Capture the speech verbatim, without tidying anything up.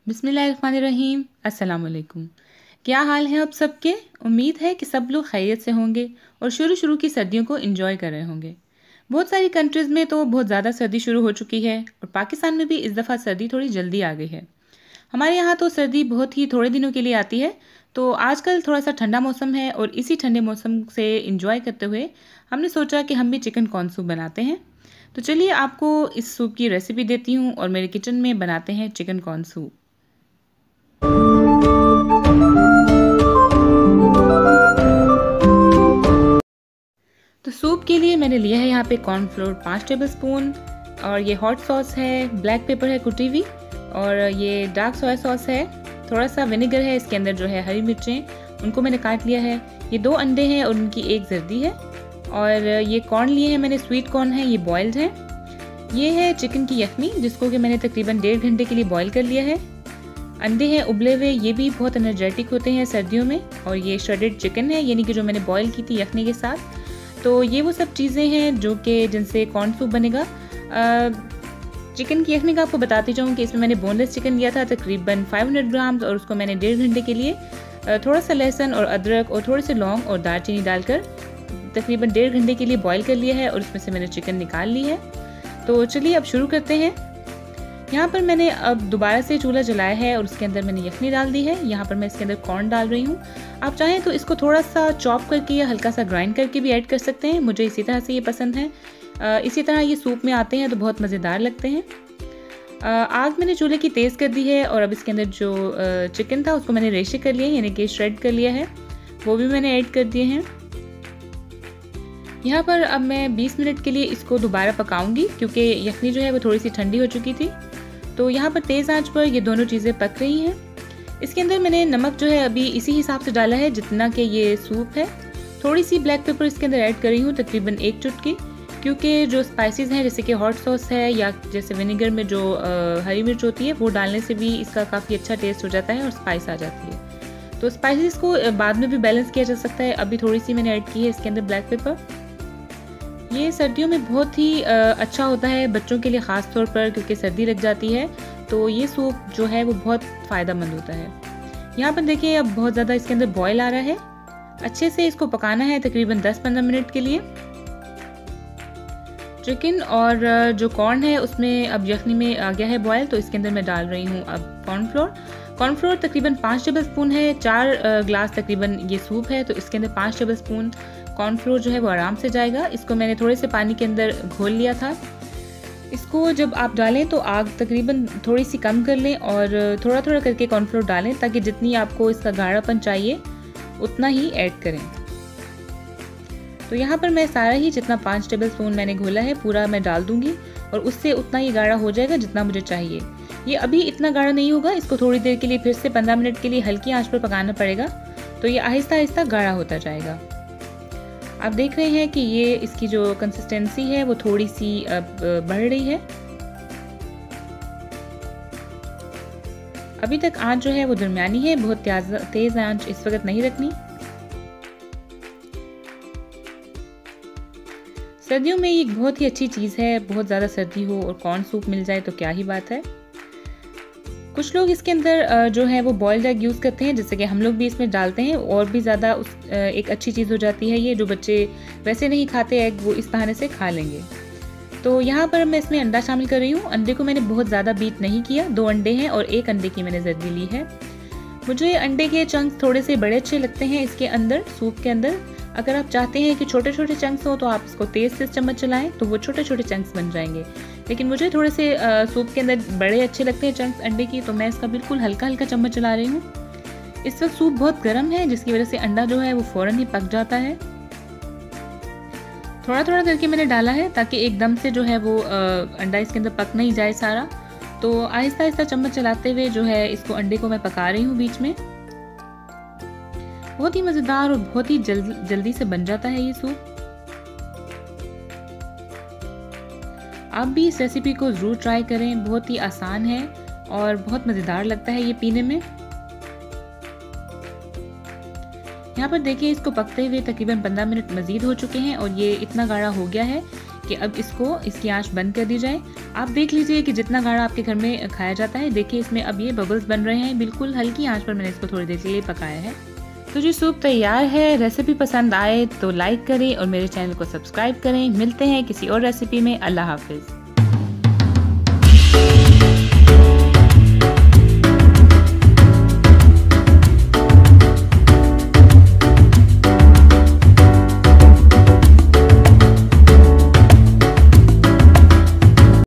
बिस्मिल्लाहिर्रहमानिर्रहीम। अस्सलाम वालेकुम। क्या हाल है आप सबके? उम्मीद है कि सब लोग खैरियत से होंगे और शुरू शुरू की सर्दियों को एंजॉय कर रहे होंगे। बहुत सारी कंट्रीज़ में तो बहुत ज़्यादा सर्दी शुरू हो चुकी है और पाकिस्तान में भी इस दफ़ा सर्दी थोड़ी जल्दी आ गई है। हमारे यहाँ तो सर्दी बहुत ही थोड़े दिनों के लिए आती है, तो आजकल थोड़ा सा ठंडा मौसम है और इसी ठंडे मौसम से एंजॉय करते हुए हमने सोचा कि हम भी चिकन कॉर्न सूप बनाते हैं। तो चलिए आपको इस सूप की रेसिपी देती हूँ और मेरे किचन में बनाते हैं चिकन कॉर्न सूप। तो सूप के लिए मैंने लिया है यहाँ पे कॉर्नफ्लोर पाँच टेबलस्पून और ये हॉट सॉस है, ब्लैक पेपर है कुटी हुई और ये डार्क सोया सॉस है, थोड़ा सा विनेगर है, इसके अंदर जो है हरी मिर्चें उनको मैंने काट लिया है, ये दो अंडे हैं और उनकी एक जर्दी है और ये कॉर्न लिए हैं मैंने, स्वीट कॉर्न है, ये बॉइल्ड है। ये है चिकन की यखनी जिसको कि मैंने तकरीबन डेढ़ घंटे के लिए बॉईल कर लिया है। अंडे हैं उबले हुए, ये भी बहुत एनर्जेटिक होते हैं सर्दियों में। और ये श्रेडेड चिकन है यानी कि जो मैंने बॉईल की थी यखनी के साथ। तो ये वो सब चीज़ें हैं जो कि जिनसे कॉर्न सूप बनेगा। चिकन की यखनी का आपको बताती जाऊँ कि इसमें मैंने बोनलेस चिकन लिया था तकरीबन पाँच सौ ग्राम्स और उसको मैंने डेढ़ घंटे के लिए थोड़ा सा लहसुन और अदरक और थोड़े से लौंग और दालचीनी डालकर तकरीबन डेढ़ घंटे के लिए बॉईल कर लिया है और इसमें से मैंने चिकन निकाल ली है। तो चलिए अब शुरू करते हैं। यहाँ पर मैंने अब दोबारा से चूल्हा जलाया है और उसके अंदर मैंने यखनी डाल दी है। यहाँ पर मैं इसके अंदर कॉर्न डाल रही हूँ। आप चाहें तो इसको थोड़ा सा चॉप करके या हल्का सा ग्राइंड करके भी ऐड कर सकते हैं, मुझे इसी तरह से ये पसंद है। इसी तरह ये सूप में आते हैं तो बहुत मज़ेदार लगते हैं। आग मैंने चूल्हे की तेज़ कर दी है और अब इसके अंदर जो चिकन था उसको मैंने रेशे कर लिया है यानी कि श्रेड कर लिया है, वो भी मैंने ऐड कर दिए हैं। यहाँ पर अब मैं बीस मिनट के लिए इसको दोबारा पकाऊंगी क्योंकि यखनी जो है वो थोड़ी सी ठंडी हो चुकी थी। तो यहाँ पर तेज़ आंच पर ये दोनों चीज़ें पक रही हैं। इसके अंदर मैंने नमक जो है अभी इसी हिसाब से डाला है जितना कि ये सूप है। थोड़ी सी ब्लैक पेपर इसके अंदर ऐड कर रही हूँ तकरीबन एक चुटकी, क्योंकि जो स्पाइसेस हैं जैसे कि हॉट सॉस है या जैसे विनेगर में जो आ, हरी मिर्च होती है वो डालने से भी इसका काफ़ी अच्छा टेस्ट हो जाता है और स्पाइस आ जाती है। तो स्पाइसेस को बाद में भी बैलेंस किया जा सकता है। अभी थोड़ी सी मैंने ऐड की है इसके अंदर ब्लैक पेपर। ये सर्दियों में बहुत ही अच्छा होता है बच्चों के लिए ख़ास तौर पर, क्योंकि सर्दी लग जाती है तो ये सूप जो है वो बहुत फ़ायदेमंद होता है। यहाँ पर देखिए अब बहुत ज़्यादा इसके अंदर बॉयल आ रहा है। अच्छे से इसको पकाना है तकरीबन दस पंद्रह मिनट के लिए। चिकन और जो कॉर्न है उसमें अब यखनी में आ गया है बॉयल, तो इसके अंदर मैं डाल रही हूँ अब कॉर्नफ्लोर। कॉर्नफ्लोर तकरीबन पाँच टेबल स्पून है, चार ग्लास तकरीबन ये सूप है तो इसके अंदर पाँच टेबल स्पून कॉर्नफ्लोर जो है वो आराम से जाएगा। इसको मैंने थोड़े से पानी के अंदर घोल लिया था। इसको जब आप डालें तो आग तकरीबन थोड़ी सी कम कर लें और थोड़ा थोड़ा करके कॉर्नफ्लोर डालें ताकि जितनी आपको इसका गाढ़ापन चाहिए उतना ही ऐड करें। तो यहाँ पर मैं सारा ही जितना पाँच टेबल स्पून मैंने घोला है पूरा मैं डाल दूँगी और उससे उतना ही गाढ़ा हो जाएगा जितना मुझे चाहिए। ये अभी इतना गाढ़ा नहीं होगा, इसको थोड़ी देर के लिए फिर से पंद्रह मिनट के लिए हल्की आंच पर पकाना पड़ेगा, तो ये आहिस्ता आहिस्ता गाढ़ा होता जाएगा। आप देख रहे हैं कि ये इसकी जो कंसिस्टेंसी है वो थोड़ी सी अब बढ़ रही है। अभी तक आंच जो है वो दरमियानी है, बहुत तेज आंच इस वक्त नहीं रखनी। सर्दियों में ये बहुत ही अच्छी चीज़ है, बहुत ज़्यादा सर्दी हो और कॉर्न सूप मिल जाए तो क्या ही बात है। कुछ लोग इसके अंदर जो है वो बॉइल्ड एग यूज़ करते हैं, जैसे कि हम लोग भी इसमें डालते हैं और भी ज़्यादा उस एक अच्छी चीज़ हो जाती है। ये जो बच्चे वैसे नहीं खाते एग वो इस बहाने से खा लेंगे। तो यहाँ पर मैं इसमें अंडा शामिल कर रही हूँ। अंडे को मैंने बहुत ज़्यादा बीट नहीं किया, दो अंडे हैं और एक अंडे की मैंने जर्दी ली है। मुझे अंडे के चंक्स थोड़े से बड़े अच्छे लगते हैं इसके अंदर, सूप के अंदर। अगर आप चाहते हैं कि छोटे छोटे चंक्स हो तो आप इसको तेज़ से चम्मच चलाएं तो वो छोटे छोटे चंक्स बन जाएंगे, लेकिन मुझे थोड़े से सूप के अंदर बड़े अच्छे लगते हैं चंक्स अंडे की, तो मैं इसका बिल्कुल हल्का हल्का चम्मच चला रही हूँ। इस वक्त सूप बहुत गर्म है जिसकी वजह से अंडा जो है वो फ़ौरन ही पक जाता है। थोड़ा थोड़ा करके मैंने डाला है ताकि एकदम से जो है वो अंडा इसके अंदर पक नहीं जाए सारा। तो आहिस्ता आहिस्ता चम्मच चलाते हुए जो है इसको अंडे को मैं पका रही हूँ बीच में। बहुत ही मज़ेदार और बहुत ही जल्दी जल्दी से बन जाता है ये सूप। आप भी इस रेसिपी को ज़रूर ट्राई करें, बहुत ही आसान है और बहुत मज़ेदार लगता है ये पीने में। यहाँ पर देखिए इसको पकते हुए तकरीबन पंद्रह मिनट मज़ीद हो चुके हैं और ये इतना गाढ़ा हो गया है कि अब इसको इसकी आंच बंद कर दी जाए आप देख लीजिए कि जितना गाढ़ा आपके घर में खाया जाता है। देखिए इसमें अब ये बबल्स बन रहे हैं, बिल्कुल हल्की आंच पर मैंने इसको थोड़ी देर के लिए पकाया है। तो जी सूप तैयार है। रेसिपी पसंद आए तो लाइक करें और मेरे चैनल को सब्सक्राइब करें। मिलते हैं किसी और रेसिपी में। अल्लाह हाफिज़।